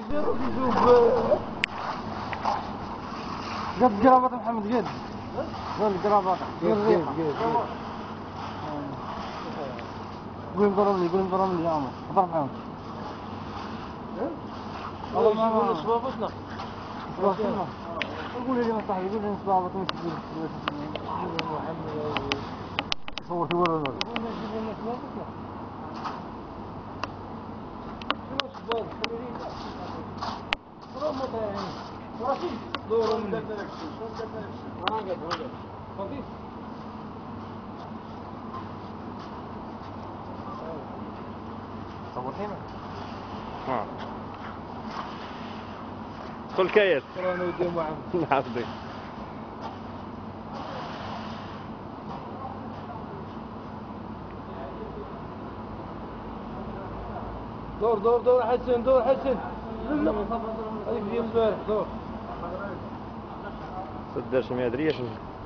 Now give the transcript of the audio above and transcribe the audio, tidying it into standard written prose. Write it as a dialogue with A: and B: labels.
A: قد قرابات محمد قد قول قرابات قول ضرب لي يا عمر ضرب محمد والله ما يقول صبابتنا قول لي ما صاحبي قول لي صبابتنا صورت ورا صورتينا؟
B: كل كيس نعم
A: دور حسن هذيك ديال البارح دور
B: صدرش ما ادري ايش